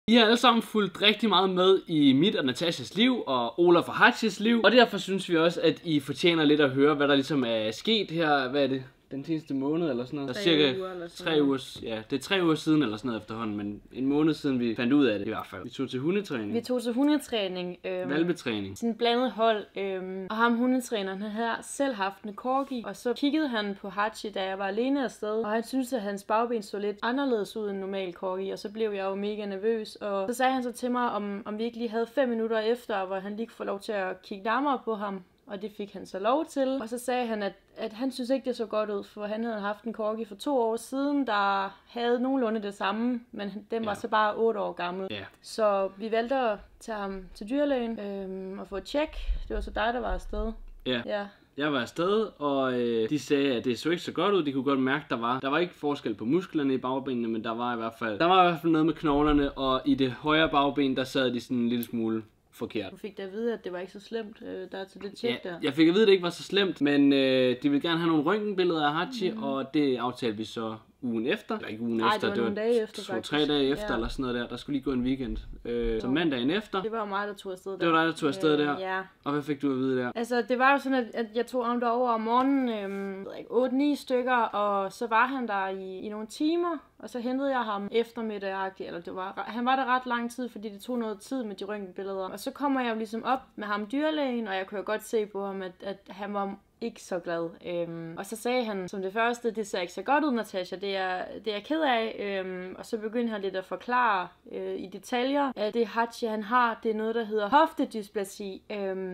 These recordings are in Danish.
I har alle sammen fulgt rigtig meget med i mit og Natashas liv og Olaf og Hachis liv. Og derfor synes vi også, at I fortjener lidt at høre, hvad der ligesom er sket her. Hvad er det? Den seneste måned eller sådan noget. Cirka 3 uger, ja, det er 3 uger siden eller sådan noget efterhånden, men en måned siden vi fandt ud af det i hvert fald. Vi tog til hundetræning. Vi tog til hundetræning. Valpetræning. Sådan en blandet hold. Og ham hundetræneren, han havde selv haft en corgi, og så kiggede han på Hachi, da jeg var alene afsted. Og han syntes, at hans bagben så lidt anderledes ud end normal corgi, og så blev jeg jo mega nervøs. Og så sagde han så til mig, om vi ikke lige havde 5 minutter efter, hvor han lige kunne få lov til at kigge nærmere på ham. Og det fik han så lov til. Og så sagde han, at han synes ikke, det så godt ud, for han havde haft en corgi for 2 år siden, der havde nogenlunde det samme, men den var så bare 8 år gammel. Ja. Så vi valgte at tage ham til dyrlægen og få et tjek. Det var så dig, der var afsted. Ja. Jeg var afsted, og de sagde, at det så ikke så godt ud. De kunne godt mærke, der var ikke forskel på musklerne i bagbenene, men der var i hvert fald noget med knoglerne, og i det højre bagben, der sad de sådan en lille smule forkert. Du fik da at vide, at det var ikke så slemt, der til det tjek der. Jeg fik at vide, at det ikke var så slemt, men de ville gerne have nogle røntgenbilleder af Hachi, og det aftalte vi så ugen efter. Eller ikke ugen efter, det var dage efter, 2-3 dage efter, eller sådan noget der. Der skulle lige gå en weekend. Så mandagen efter. Det var jo mig, der tog afsted der. Det var dig, der tog afsted der? Ja. Og hvad fik du at vide der? Altså, det var jo sådan, at jeg tog ham derover om morgenen, 8-9 stykker, og så var han der i nogle timer, og så hentede jeg ham eftermiddag-agtigt, eller han var der ret lang tid, fordi det tog noget tid med de røntgenbilleder. Og så kommer jeg jo ligesom op med ham dyrlægen, og jeg kunne jo godt se på ham, at han var ikke så glad. Og så sagde han som det første, det ser ikke så godt ud, Natasha, det er jeg ked af. Og så begyndte han lidt at forklare i detaljer, at det Hachi han har, det er noget, der hedder hoftedysplasi.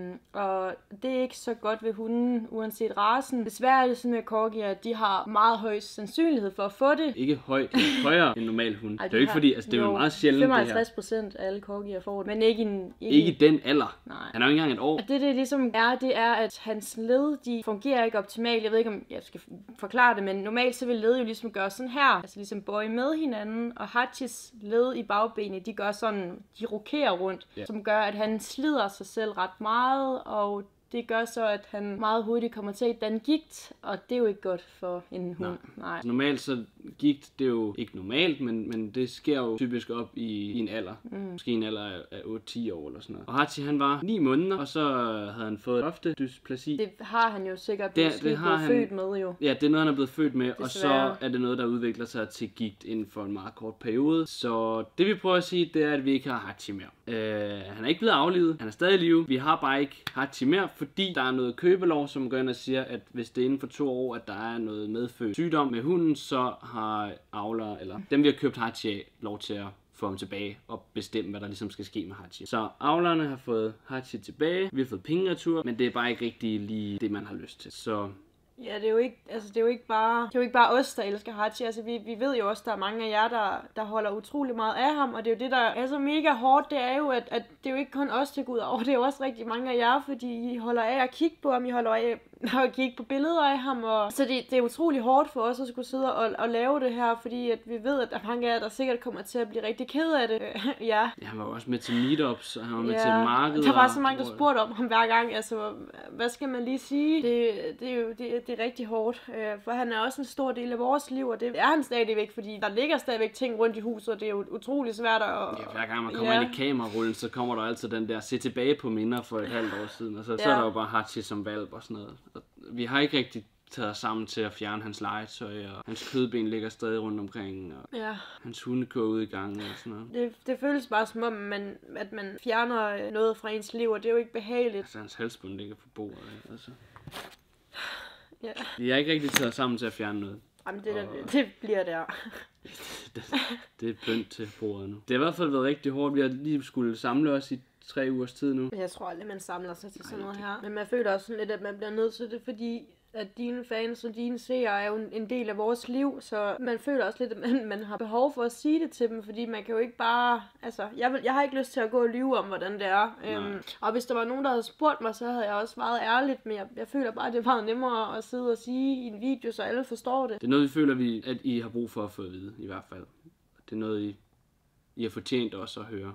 Og det er ikke så godt ved hunden, uanset rasen. Desværre er det sådan med corgier, at de har meget høj sandsynlighed for at få det. Ikke højt, det er højere end normal hund. Det er jo ikke fordi, altså det er jo meget sjældent 55% af alle corgier får det, men ikke i den alder. Nej. Han er jo ikke engang et år. Det ligesom det er, at hans led, de fungerer ikke optimalt. Jeg ved ikke, om jeg skal forklare det, men normalt så vil led jo ligesom gøre sådan her. Altså ligesom bøje med hinanden, og Hachis led i bagbenet, de gør sådan, de rokerer rundt, som gør, at han slider sig selv ret meget, og det gør så, at han meget hurtigt kommer til at danne gigt, og det er jo ikke godt for en hund. Nej. Normalt så gigt, det er jo ikke normalt, men det sker jo typisk op i en alder. Måske en alder af 8-10 år eller sådan noget. Og Hachi, han var 9 måneder, og så havde han fået hoftedysplasi. Det har han jo sikkert blevet født med jo. Ja, det er noget, han er blevet født med, og så er det noget, der udvikler sig til gigt inden for en meget kort periode. Så det vi prøver at sige, det er, at vi ikke har Hachi mere. Han er ikke blevet aflivet, han er stadig i live. Vi har bare ikke Hachi mere, fordi der er noget købelov, som går ind og siger, at hvis det er inden for 2 år, at der er noget medfødt sygdom med hunden, så har avlere, eller dem vi har købt Hachi af, lov til at få ham tilbage og bestemme, hvad der ligesom skal ske med Hachi. Så avlerne har fået Hachi tilbage, vi har fået penge retur, men det er bare ikke rigtig lige det, man har lyst til. Så ja, det er jo ikke bare os, der elsker Hachi. Altså, vi ved jo også, der er mange af jer, der holder utrolig meget af ham, og det er jo det, der er så mega hårdt, det er jo, at det er jo ikke kun os, der går ud over. Det er jo også rigtig mange af jer, fordi I holder af at kigge på ham, I holder af at kigge på billeder af ham, og så det er utrolig hårdt for os at skulle sidde og lave det her, fordi at vi ved, at der er mange af jer, der sikkert kommer til at blive rigtig ked af det. Ja, han var også med til meetups, og han var med til markedet. Der var så mange, der spurgte om ham hver gang, altså, hvad skal man lige sige? Det er rigtig hårdt, for han er også en stor del af vores liv, og det er han stadigvæk, fordi der ligger stadigvæk ting rundt i huset, og det er jo utrolig svært at... Ja, hver gang man kommer ind i kamerarullen, så kommer der altid den der, se tilbage på minder for et halvt år siden, og så er der jo bare Hachi som valp og sådan noget. Og vi har ikke rigtig taget os sammen til at fjerne hans legetøj, og hans kødben ligger stadig rundt omkring, og hans hunde går ud i gangen og sådan noget. Det føles bare som om, at man fjerner noget fra ens liv, og det er jo ikke behageligt. Altså, hans halsbånd ligger på bordet, altså. Ja. Vi har ikke rigtig taget os sammen til at fjerne noget. Jamen, det bliver der. Det er bønt til bordet nu. Det har i hvert fald været rigtig hårdt. Vi har lige skulle samle os i 3 ugers tid nu. Jeg tror aldrig, man samler sig til sådan noget her. Men man føler også sådan lidt, at man bliver nødt til det, fordi at dine fans og dine seere er jo en del af vores liv, så man føler også lidt, at man har behov for at sige det til dem, fordi man kan jo ikke bare, altså, jeg har ikke lyst til at gå og lyve om, hvordan det er. Og hvis der var nogen, der havde spurgt mig, så havde jeg også været ærligt, men jeg føler bare, at det er meget nemmere at sidde og sige i en video, så alle forstår det. Det er noget, vi føler, at I har brug for at få at vide, i hvert fald. Det er noget, I har fortjent også at høre.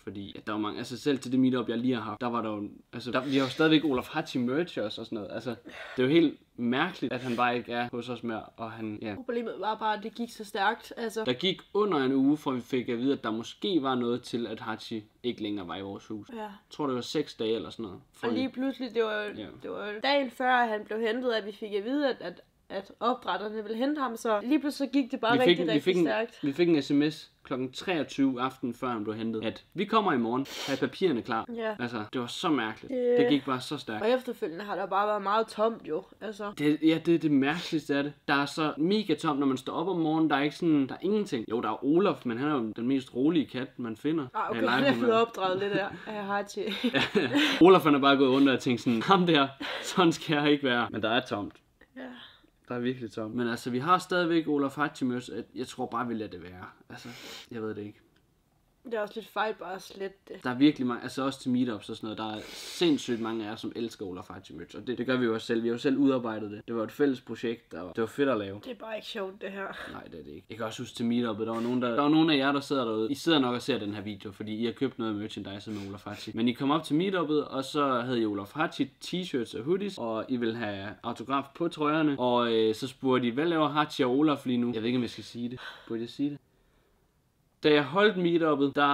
fordi at der var mange, altså selv til det meetup, jeg lige har haft, der var der jo, altså vi har jo stadigvæk Olaf Hachi merch også og sådan noget, altså det er jo helt mærkeligt, at han bare ikke er hos os mere, og han, ja. Problemet var bare, at det gik så stærkt, altså. Der gik under en uge, for vi fik at vide, at der måske var noget til, at Hachi ikke længere var i vores hus. Ja. Jeg tror, det var 6 dage eller sådan noget. Og lige pludselig, det var dagen før, at han blev hentet, at vi fik at vide, at opdrætterne ville hente ham, så lige pludselig gik det bare rigtig stærkt. Vi fik en sms kl. 23 aften, før han blev hentet, at vi kommer i morgen, have papirerne klar. Ja. Altså, det var så mærkeligt. Det gik bare så stærkt. Og efterfølgende har der bare været meget tomt jo, altså. Det er det mærkeligste af det. Der er så mega tomt, når man står op om morgenen, der er ikke sådan, der er ingenting. Jo, der er Olaf, men han er jo den mest rolige kat, man finder. Okay, han er blevet opdraget lidt der af Hachi. Olaf han er bare gået rundt og tænkt sådan, ham der, sådan skal jeg ikke være. Men der er tomt. Ja. Der er virkelig tomt. Men altså, vi har stadigvæk Olaf Hachi-møs. Jeg tror bare, vi lader det være. Altså, jeg ved det ikke. Det er også lidt fejl bare at slette det. Der er virkelig mange, altså også til meetups og sådan noget, der er sindssygt mange af jer, som elsker Olaf Hachi-merch. Og det gør vi jo også selv. Vi har jo selv udarbejdet det. Det var et fælles projekt, og det var fedt at lave. Det er bare ikke sjovt, det her. Nej, det er det ikke. Jeg kan også huske til meetupet, der var nogen af jer, der sidder derude. I sidder nok og ser den her video, fordi I har købt noget merchandise med Olaf Hachi. Men I kom op til meetupet, og så havde I Olaf Hachi t-shirts og hoodies, og I ville have autograf på trøjerne. Og så spurgte I, hvad laver Hachi og Olaf lige nu? Jeg ved ikke, om jeg skal sige det. Burde jeg sige det? Da jeg holdt meetupet, der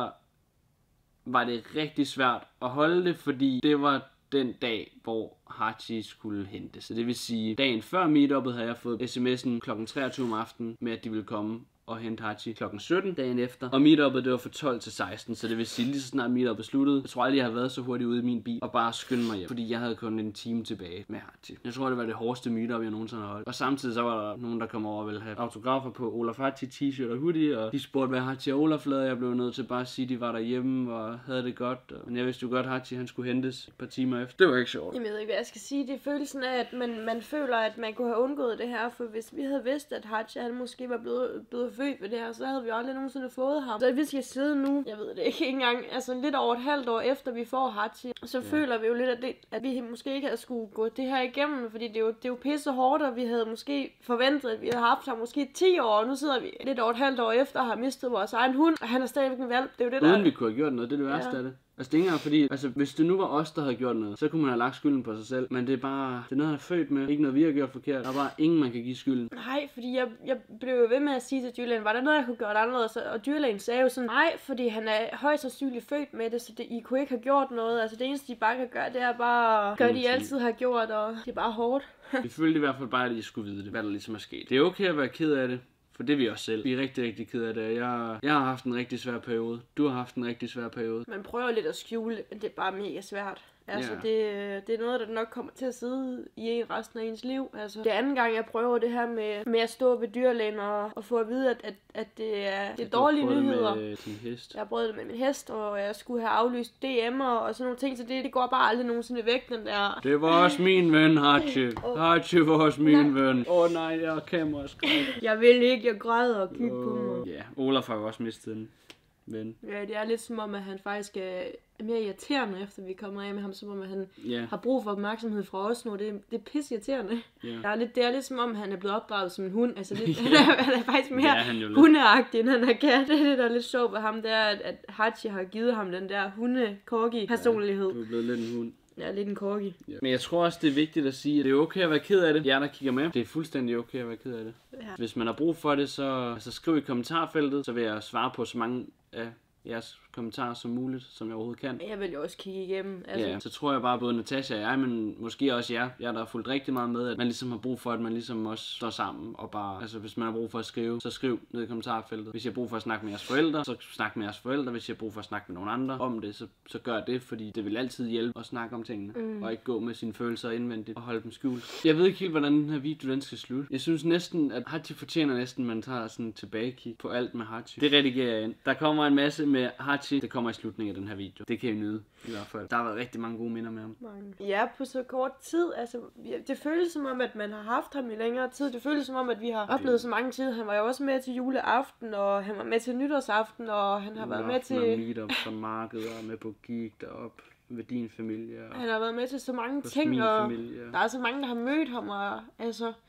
var det rigtig svært at holde det, fordi det var den dag, hvor Hachi skulle hentes. Så det vil sige, dagen før meetupet havde jeg fået sms'en kl. 23 om aftenen med, at de ville komme og hente Hachi kl. 17 dagen efter. Og meetupet, det var fra 12 til 16, så det vil sige, lige så snart meetupet sluttede, jeg tror aldrig, jeg har været så hurtigt ude i min bil og bare skynde mig hjem, fordi jeg havde kun en time tilbage med Hachi. Jeg tror, det var det hårdeste meetup, jeg nogensinde har holdt. Og samtidig så var der nogen, der kom over og ville have autografer på Olaf Hachi t-shirt og hoodie, og de spurgte, hvad Hachi og Olaf lavede. Jeg blev nødt til bare at sige, at de var derhjemme og havde det godt. Men jeg vidste jo godt, at Hachi han skulle hentes et par timer efter. Det var ikke sjovt. Jamen, jeg ved ikke, hvad jeg skal sige. Det er følelsen af, at man føler, at man kunne have undgået det her, for hvis vi havde vidst, at Hachi han måske var blevet født ved det her, så havde vi aldrig nogensinde fået ham. Så hvis vi skal sidde nu, jeg ved det ikke engang, altså lidt over et halvt år efter vi får Hachi, så føler vi jo lidt, at vi måske ikke havde skulle gå det her igennem, fordi det er jo pisse hårdt, og vi havde måske forventet, at vi havde haft ham måske 10 år, og nu sidder vi lidt over et halvt år efter og har mistet vores egen hund, og han er stadigvæk en valp. Det er jo det, uden vi kunne have gjort noget, det er det værste af det. Altså det er ikke engang fordi, altså hvis det nu var os, der havde gjort noget, så kunne man have lagt skylden på sig selv. Men det er bare, det er noget, han er født med. Ikke noget, vi har gjort forkert. Der er bare ingen, man kan give skylden. Nej, fordi jeg blev jo ved med at sige til dyrlægen, var der noget, jeg kunne gøre anderledes? Og dyrlægen sagde jo sådan, nej, fordi han er højst sandsynligt født med det, så I kunne ikke have gjort noget. Altså det eneste, de bare kan gøre, det er bare gøre, de altid har gjort, og det er bare hårdt. Vi følte i hvert fald bare, at I skulle vide det, hvad der ligesom er sket. Det er okay at være ked af det. For det er vi også selv. Vi er rigtig, rigtig ked af det. Jeg har haft en rigtig svær periode. Du har haft en rigtig svær periode. Man prøver lidt at skjule, men det er bare mega svært. Altså, det er noget, der nok kommer til at sidde i resten af ens liv. Altså, det er anden gang, jeg prøver det her med at stå ved dyrlægen og få at vide, at det er dårlige nyheder. Med din hest. Jeg har prøvet det med min hest, og jeg skulle have aflyst DM'er og sådan nogle ting, så det går bare aldrig nogensinde væk, den der. Det var også min ven, Hachi. Hachi var også min ven. Nej, jeg er kameraskræk. Jeg vil ikke, jeg græder og kigge på mig. Ja, Olaf har jo også mistet en ven. Ja, det er lidt som om, at han faktisk er mere irriterende, efter vi kommer af med ham, som om at han har brug for opmærksomhed fra os nu. Det er pisse irriterende. Det er lidt som om, han er blevet opdraget som en hund. Altså, han er faktisk mere hundeagtig, end han er kat. Det der er lidt sjovt ved ham, det er, at Hachi har givet ham den der hunde-corgi-personlighed. Ja, du er blevet lidt en hund. Ja, lidt en corgi. Ja. Men jeg tror også, det er vigtigt at sige, at det er okay at være ked af det. Jer, der kigger med, det er fuldstændig okay at være ked af det. Ja. Hvis man har brug for det, så skriv i kommentarfeltet, så vil jeg svare på så mange af jeres kommentarer som muligt, som jeg overhovedet kan. Jeg vil jo også kigge igennem. Altså. Ja, så tror jeg bare, både Natasha og jeg, men måske også jer der har fulgt rigtig meget med, at man ligesom har brug for, at man ligesom også står sammen og bare, altså hvis man har brug for at skrive, så skriv ned i kommentarfeltet. Hvis jeg har brug for at snakke med jeres forældre, så snak med jeres forældre. Hvis jeg har brug for at snakke med nogle andre om det, så gør det, fordi det vil altid hjælpe at snakke om tingene, og ikke gå med sine følelser indvendigt og holde dem skjult. Jeg ved ikke helt, hvordan den her video den skal slutte. Jeg synes næsten, at Hachi fortjener næsten, at man tager sådan en tilbagekig på alt med Hachi. Det redigerer jeg ind. Der kommer en masse med Hachi. Det kommer i slutningen af den her video. Det kan I nyde, i hvert fald. Der har været rigtig mange gode minder med ham. Ja, på så kort tid. Altså, det føles som om, at man har haft ham i længere tid. Det føles som om, at vi har oplevet så mange tid. Han var jo også med til juleaften, og han var med til nytårsaften, og han har været med til meetup som markeder, med på gig derop ved din familie. Han har været med til så mange ting, og der er så mange, der har mødt ham, og altså,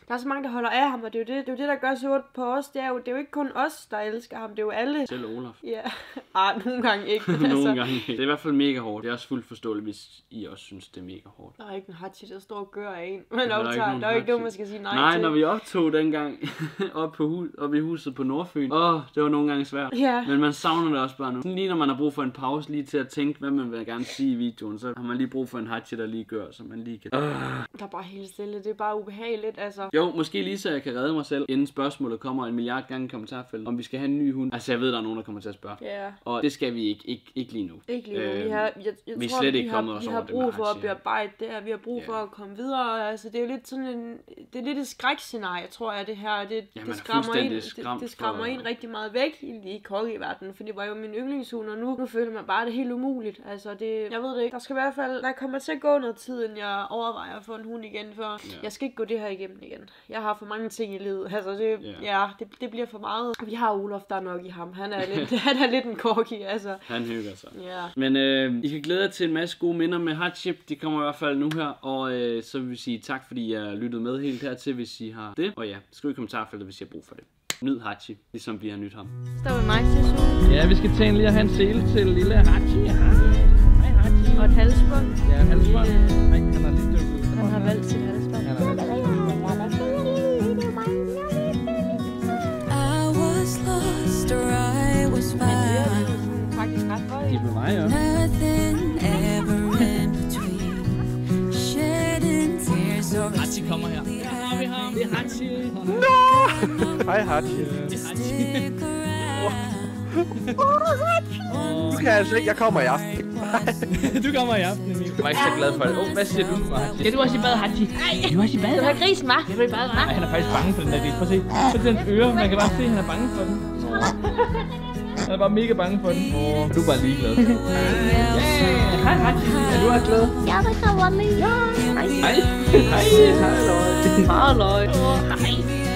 der er så mange, der holder af ham, og det er jo det der gør så ondt på os. Det er jo ikke kun os, der elsker ham, det er jo alle. Selv Olaf. Ja, nogle gange ikke. Nogle gange ikke. Det er i hvert fald mega hårdt. Det er også fuldt forståeligt, hvis I også synes, det er mega hårdt. Der er ikke en Hachi, der står og gør af en. Men der er ikke nogen, man skal sige nej til. Nej, når vi optog dengang op i huset på Nordfyn. Det var nogle gange svært. Ja. Men man savner det også bare nu. Lige når man har brug for en pause, lige til at tænke, hvad man vil gerne sige i videoen, så har man lige brug for en Hachi, der lige gør, så man lige kan... Der er bare helt stille. Det er bare ubehageligt, altså. Jo, måske lige så jeg kan redde mig selv, inden spørgsmålet kommer 1 milliard gange i kommentarfeltet, om vi skal have en ny hund. Altså, jeg ved, der er nogen, der kommer til at spørge. Ja. Og det skal vi ikke lige nu. Ikke lige nu. Jeg tror, slet ikke kommet os over det. Vi har brug for at bearbejde det her. Vi har brug for at komme videre. Altså, det er jo lidt sådan det er lidt et skrækscenarie, tror jeg, det her. Det skræmmer en rigtig meget væk i kokkeverdenen, for det var jo min yndlingshund, og nu føler man bare, det er helt umuligt. Altså, jeg ved det ikke. Der skal i hvert fald, der kommer til at gå noget tid, inden jeg overvejer at få en hund igen, for jeg skal ikke gå det her igennem igen. Jeg har for mange ting i livet. Altså, det bliver for meget. Vi har Olaf, der er nok i ham. Han er lidt en corgi, altså. Han hygger sig. Ja. Men I kan glæde jer til en masse gode minder med Hachi. De kommer i hvert fald nu her, og så vil vi sige tak, fordi jeg lyttede med helt hertil, hvis I har det. Og ja, skriv i kommentarfeltet, hvis I har brug for det. Nyd Hachi, ligesom vi har nyt ham. Står ved mig til suge. Ja, vi skal tage lige at have en sele til lille Hachi. Hej Hachi. Og et halsbånd. Ja, halsbånd. Nej, han har lidt døbt. Han har valgt sit halsbånd. Faktisk ret højt. De er på vej, ja. Hachi kommer her. Ja, har vi ham. Det er Hachi. No! Hej Hachi. Du kan altså ikke, jeg kommer i aften. Du kommer i aften, Emil. Jeg var ikke så glad for det. Hvad siger du for Hachi? Skal du også i bad, Hachi? Skal du også i bad? Du har grisen, hva'? Skal du i bad, hva'? Han er faktisk bange for den der gris. Prøv at se. Så den øre, man kan bare se, at han er bange for den. Han er bare mega bange for den. Du er bare ligeglad. Hej Hachi. Er du også glad? Ja, det kan jeg godt lide. Hej. Hej. Hej. Hej. Hej.